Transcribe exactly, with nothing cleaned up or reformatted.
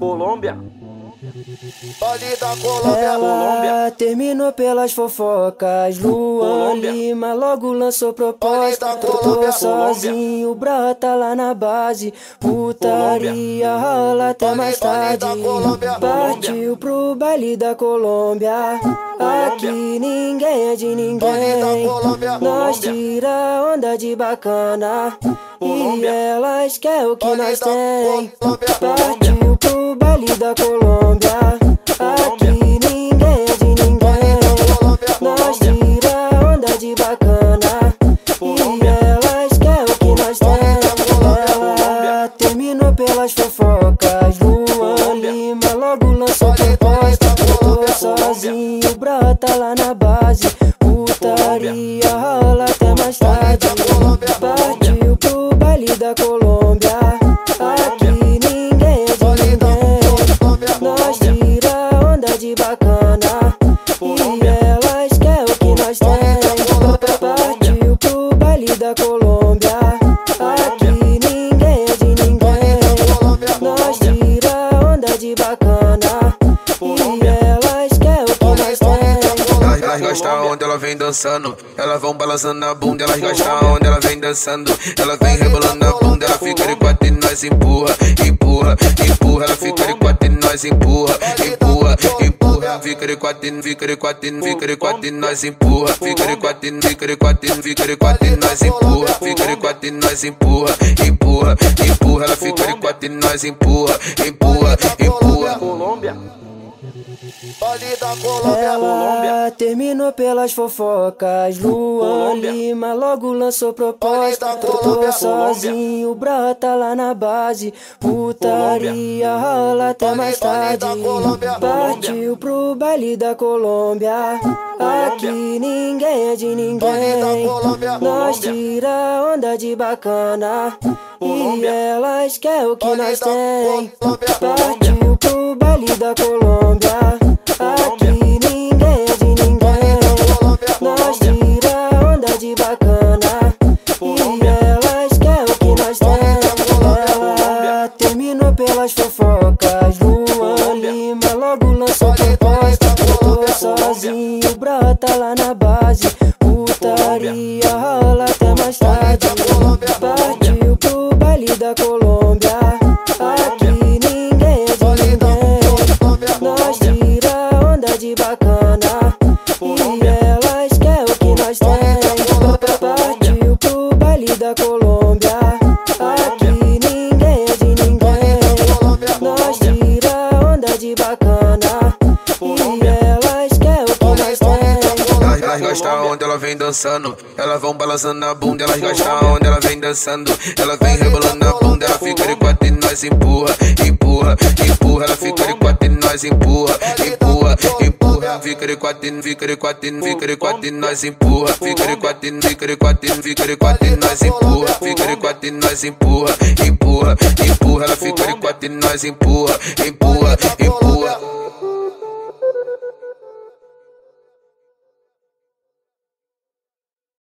Colômbia. Vale da Colômbia. Ela terminou pelas fofocas. Luan Lima logo lançou proposta. Tô sozinho, brota lá na base. Putaria rola até mais tarde. Partiu pro baile da Colômbia. Aqui ninguém é de ninguém. Nós tira onda de bacana e elas querem o que nós tem. Partiu pro baile da Colômbia. Aqui ninguém é de ninguém. Nós tira onda de bacana e elas querem o que nós tem. Ela terminou pelas fofocas. Luan Lima logo lançou proposta. Tô sozinho, brota lá na base. Putaria rola até mais tarde. Partiu pro baile da Colômbia. Aqui ninguém é de ninguém. Nós tira onda de bacana e elas querem o que nós tem. Partiu pro baile da Colômbia. Aqui ninguém é de ninguém. Nós tira onda de bacana e elas querem o que nós tem. Elas gostam onde ela vem dançando. Elas vão balançando a bunda. Elas gostam onde ela vem dançando. Ela vem rebolando a bunda. Ela fica de quatro e nós empurra, empurra, empurra. Ela fica de quatro e nós empurra, empurra, empurra. Fica de quatro e fica de quatro e fica de quatro e nós empurra. Fica de quatro e fica de quatro e fica de quatro e nós empurra. Fica de quatro e nós empurra, empurra, empurra. Ela fica de quatro e nós empurra, empurra, empurra. Colômbia. Vale da Colômbia. Ela terminou pelas fofocas. Luan Lima logo lançou proposta. Tô sozinho, brota lá na base. Putaria rola até mais tarde. Partiu pro baile da Colômbia. Aqui ninguém é de ninguém. Nós tira onda de bacana e elas querem o que nós tem. Partiu pro baile da Colômbia. Aqui ninguém é de ninguém. Nós tira onda de bacana e elas querem o que nós tem. Ela terminou pelas fofocas. Luan Lima logo lançou proposta. Tô sozinho, brota lá na base. Putaria rola até mais tarde. Partiu pro baile da Colômbia. Aqui ninguém é de ninguém. Nós tira onda de bacana e elas querem o que nós tem. Partiu pro baile da Colômbia. Aqui ninguém é de ninguém. Nós tira onda de bacana e elas querem o que nós tem. Elas gostam onde ela vem dançando. Elas vão balançando a bunda. Elas gostam onde ela vem dançando. Ela vem rebolando a bunda. Ela fica de quatro e nós empurra, empurra, empurra. Ela fica de quatro e nós empurra, empurra, empurra. Fica de quatro e fica de quatro e fica de quatro e nós empurra. Fica de quatro e fica de quatro e fica de quatro e nós empurra. Fica de quatro e nós empurra, empurra, empurra. Ela fica de quatro e nós empurra, empurra.